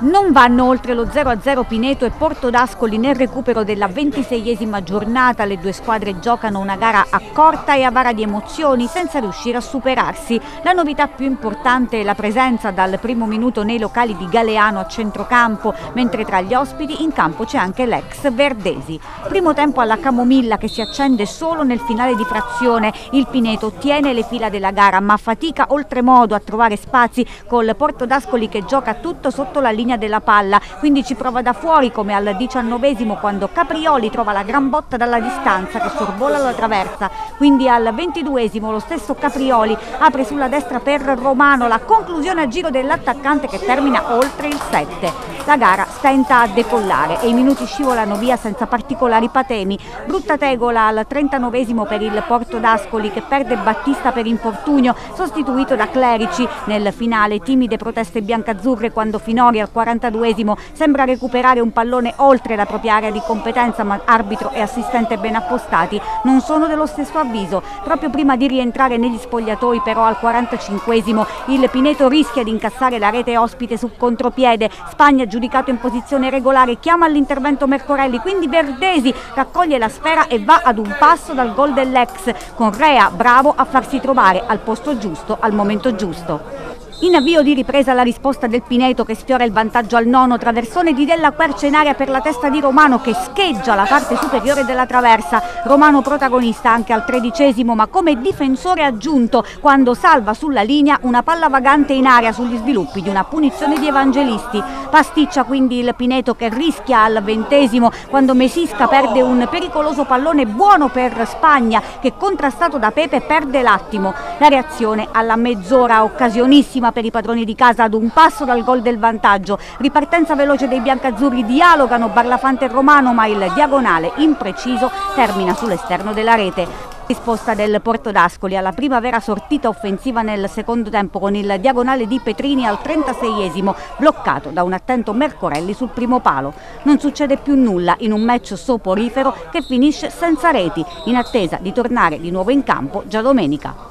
Non vanno oltre lo 0-0 Pineto e Porto d'Ascoli nel recupero della 26esima giornata. Le due squadre giocano una gara accorta e avara di emozioni senza riuscire a superarsi. La novità più importante è la presenza dal primo minuto nei locali di Galeano a centrocampo, mentre tra gli ospiti in campo c'è anche l'ex Verdesi. Primo tempo alla camomilla che si accende solo nel finale di frazione. Il Pineto tiene le fila della gara ma fatica oltremodo a trovare spazi col Porto d'Ascoli che gioca tutto sotto la linea della palla, quindi ci prova da fuori come al 19esimo quando Caprioli trova la gran botta dalla distanza che sorvola la traversa, quindi al 22esimo lo stesso Caprioli apre sulla destra per Romano, la conclusione a giro dell'attaccante che termina oltre il 7. La gara stenta a decollare e i minuti scivolano via senza particolari patemi. Brutta tegola al 39esimo per il Porto d'Ascoli che perde Battista per infortunio, sostituito da Clerici. Nel finale timide proteste biancazzurre quando Finori al 42esimo sembra recuperare un pallone oltre la propria area di competenza, ma arbitro e assistente ben appostati non sono dello stesso avviso. Proprio prima di rientrare negli spogliatoi però al 45esimo il Pineto rischia di incassare la rete ospite su contropiede. Spagna, giudicato in posizione regolare, chiama all'intervento Mercorelli, quindi Verdesi raccoglie la sfera e va ad un passo dal gol dell'ex, con Rea bravo a farsi trovare al posto giusto al momento giusto. In avvio di ripresa la risposta del Pineto che sfiora il vantaggio al nono, traversone di Della Quercia in aria per la testa di Romano che scheggia la parte superiore della traversa. Romano protagonista anche al 13esimo ma come difensore aggiunto quando salva sulla linea una palla vagante in aria sugli sviluppi di una punizione di Evangelisti. Pasticcia quindi il Pineto che rischia al 20esimo quando Mesisca perde un pericoloso pallone buono per Spagna che contrastato da Pepe perde l'attimo. La reazione alla mezz'ora occasionissima per i padroni di casa ad un passo dal gol del vantaggio. Ripartenza veloce dei biancazzurri, dialogano Barlafante e Romano ma il diagonale impreciso termina sull'esterno della rete. Risposta del Porto d'Ascoli alla prima vera sortita offensiva nel secondo tempo con il diagonale di Petrini al 36esimo bloccato da un attento Mercorelli sul primo palo. Non succede più nulla in un match soporifero che finisce senza reti, in attesa di tornare di nuovo in campo già domenica.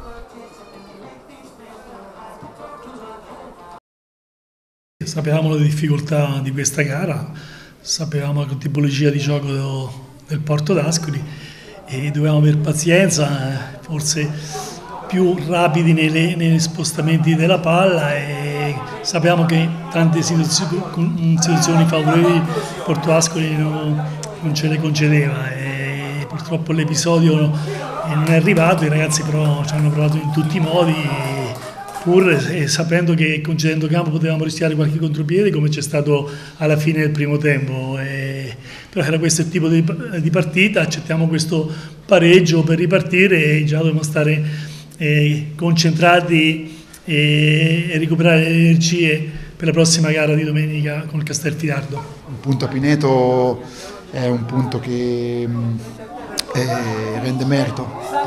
Sapevamo le difficoltà di questa gara, sapevamo la tipologia di gioco del Porto d'Ascoli e dovevamo avere pazienza, forse più rapidi negli spostamenti della palla e sapevamo che tante situazioni favorevoli il Porto d'Ascoli non ce le concedeva e purtroppo l'episodio non è arrivato, i ragazzi però ci hanno provato in tutti i modi. Pur sapendo che concedendo campo potevamo rischiare qualche contropiede come c'è stato alla fine del primo tempo, però era questo il tipo di partita, accettiamo questo pareggio per ripartire e già dobbiamo stare concentrati e recuperare le energie per la prossima gara di domenica con il Castelfidardo. Un punto a Pineto è un punto che rende merito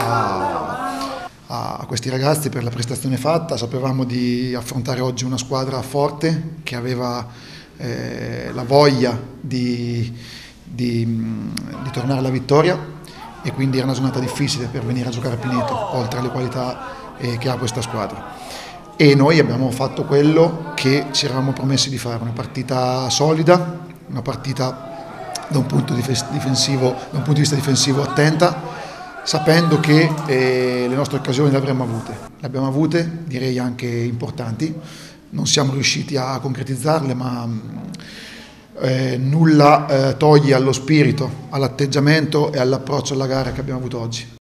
a questi ragazzi per la prestazione fatta. Sapevamo di affrontare oggi una squadra forte che aveva la voglia di tornare alla vittoria e quindi era una giornata difficile per venire a giocare a Pineto, oltre alle qualità che ha questa squadra. E noi abbiamo fatto quello che ci eravamo promessi di fare, una partita solida, una partita da un punto di vista difensivo attenta, sapendo che le nostre occasioni le avremmo avute. Le abbiamo avute, direi anche importanti, non siamo riusciti a concretizzarle, ma nulla toglie allo spirito, all'atteggiamento e all'approccio alla gara che abbiamo avuto oggi.